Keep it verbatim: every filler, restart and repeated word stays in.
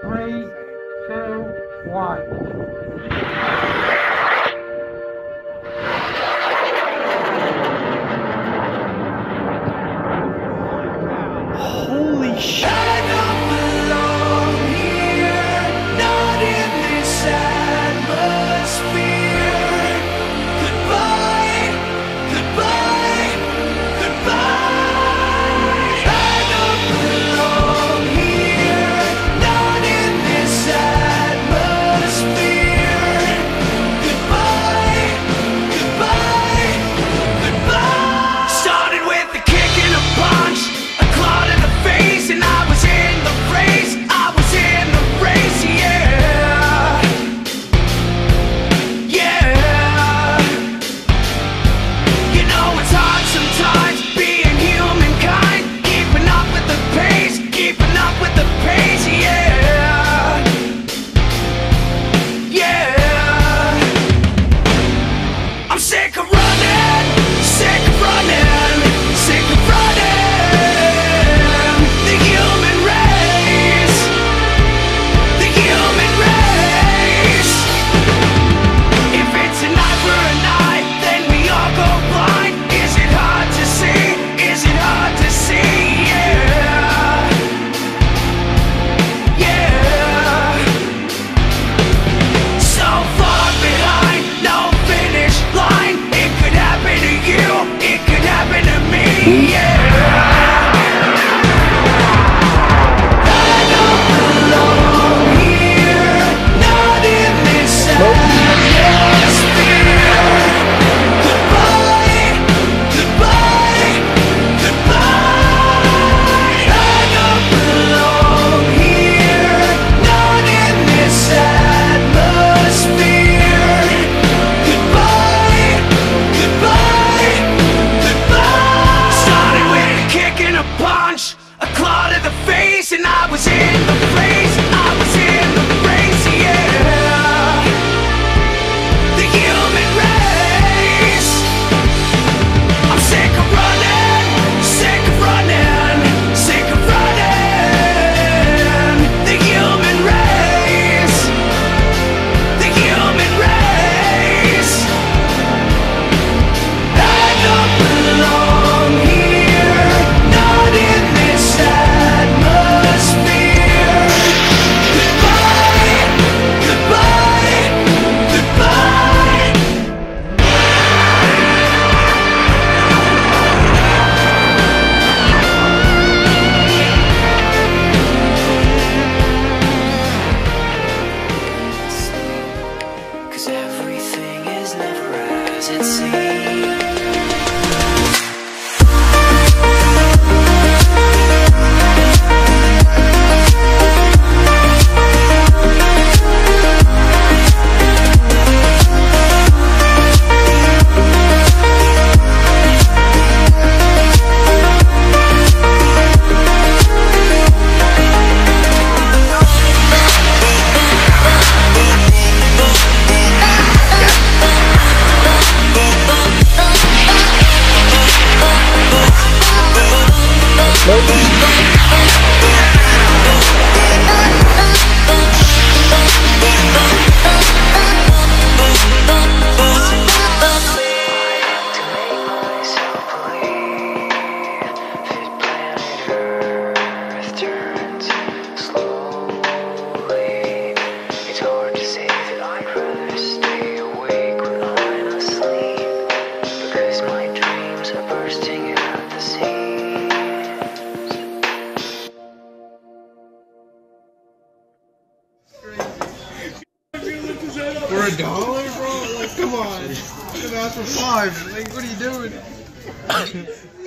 Three, two, one. Holy shit. I don't belong here, not in this atmosphere. Goodbye, goodbye, goodbye. I don't belong here, not in this atmosphere. Goodbye, goodbye, goodbye. Started with a kick and a punch, a claw to the face, and I was in the race, I was in the race, yeah. Yeah. You know it's hard sometimes being humankind, keeping up with the pace, keeping up with the pace, yeah. Yeah. I'm sick of running, sick of running, sick of running. The human race, the human race. If it's an eye for an eye, then we all go blind. Is it hard to see? Is it hard to see? Yeah. Yeah. So far behind, no finish line. It could happen to you, it could happen to me, yeah. I don't belong here, not in this atmosphere. Goodbye, goodbye, goodbye. I don't belong here, not in this atmosphere. Goodbye, goodbye, goodbye. Started with a kick and a punch, a claw to the face, and I was in the race, I was in the race, yeah. The human race. I'm sick of running, sick of running, sick of running. The human race, the human race. I don't belong here, not in this atmosphere. Goodbye, goodbye, goodbye. Cause everything is never as it seems. For a dollar, bro? Like, come on. I'm gonna ask for five. Like, what are you doing?